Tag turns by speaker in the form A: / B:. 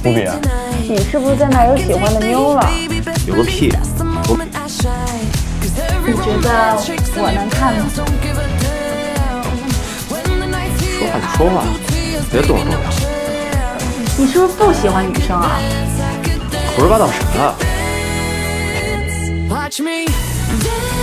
A: 无比，
B: 你是不是在那儿有喜欢的妞了？
A: 有个屁！
B: 你觉得我能看吗？
A: 说话就说话，别动手动脚。
B: 你是不是不喜欢女生啊？
A: 胡说八道什么？